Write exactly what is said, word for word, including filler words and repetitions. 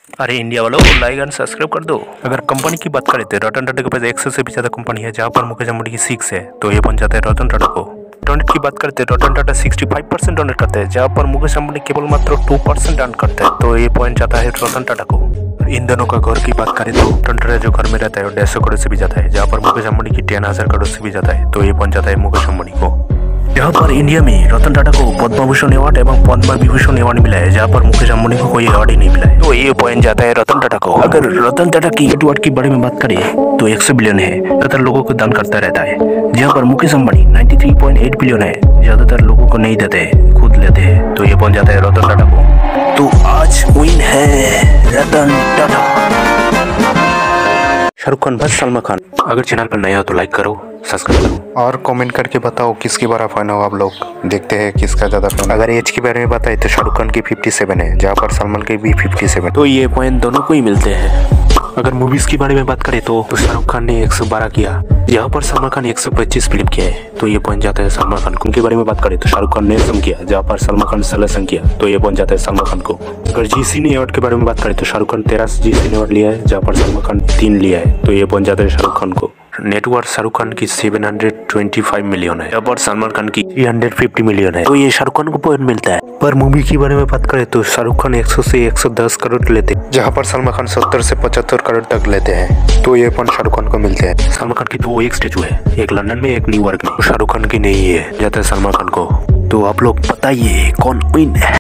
अरे इंडिया वालों, like and subscribe कर दो। अगर कंपनी की बात करें तो रतन टाटा के पास एक सौ से भी ज्यादा कंपनी है, जहाँ पर मुकेश अंबानी की सिक्स है, तो ये बन जाता है रतन टाटा को। डोनेट की बात करते हैं, Ratan Tata sixty five percent donate करते हैं, जहाँ पर मुकेश अंबानी केवल मात्र टू परसेंट डोनेट करते हैं, तो ये पॉइंट जाता है रतन टाटा को। इन दोनों का घर की बात करें तो रतन टाटा जो घर में रहता है वो डेढ़ सौ करोड़ से भी ज्यादा है, जहाँ पर मुकेश अंबानी की टेन हजार करोड़ से भी ज्यादा है, तो ये पॉइंट जाता है मुकेश अंबानी को। यहाँ पर इंडिया में रतन टाटा को पद्म भूषण अवार्ड एवं पद्म विभूषण अवार्ड मिला है, जहाँ पर मुकेश अंबानी को कोई अवार्ड ही नहीं मिला है, तो ये पॉइंट जाता है रतन टाटा को। अगर रतन टाटा की नेटवर्थ के बारे में बात करें तो एक सौ बिलियन है, रतन लोगों को दान करता रहता है, जहाँ पर मुकेश अंबानी तिरानवे पॉइंट आठ बिलियन है, ज्यादातर लोगों को नहीं देते, खुद लेते हैं, तो ये पहुंच जाता है रतन टाटा को। तो आज विन है रतन टाटा। शाहरुख खान बस सलमान खान। अगर चैनल पर नया हो तो लाइक करो, सब्सक्राइब करो और कमेंट करके बताओ किसकी बड़ा फैन हो आप लोग। देखते हैं किसका ज्यादा फैन। अगर एज के बारे में बताए तो शाहरुख खान की सत्तावन है, जहाँ पर सलमान के भी सत्तावन, तो ये पॉइंट दोनों को ही मिलते हैं। अगर मूवीज के बारे में बात करें तो, तो शाहरुख खान ने एक सौ बारह किया, यहाँ पर सलमान खान एक सौ पच्चीस फिल्म किया है, तो ये पॉइंट जाता है सलमान खान को। उनके बारे में बात करें तो शाहरुख खान ने सम किया, जहाँ पर सलमान खान सोलह सम किया, तो ये पॉइंट जाता है सलमान खान को। अगर जी सिने अवार्ड के बारे में बात करें तो शाहरुख खान तेरह जी सिने अवार्ड लिया है, जहाँ पर सलमान खान तीन लिया है, तो ये पॉइंट जाता है शाहरुख खान को। नेटवर्थ शाहरुख खान की सात सौ पच्चीस मिलियन है, और सलमान खान की तीन सौ पचास मिलियन है, तो ये शाहरुख खान को पॉइंट मिलता है। पर मूवी के बारे में बात करें तो शाहरुख खान सौ से एक सौ दस करोड़ लेते हैं, जहाँ पर सलमान खान सत्तर से पचहत्तर करोड़ तक लेते हैं, तो ये पॉइंट शाहरुख खान को मिलते हैं। सलमान खान की दो एक स्टेचू है, एक लंदन में एक न्यूयॉर्क में, शाहरुख खान की नहीं है, जाता है सलमान खान को। तो आप लोग बताइए कौन विन है।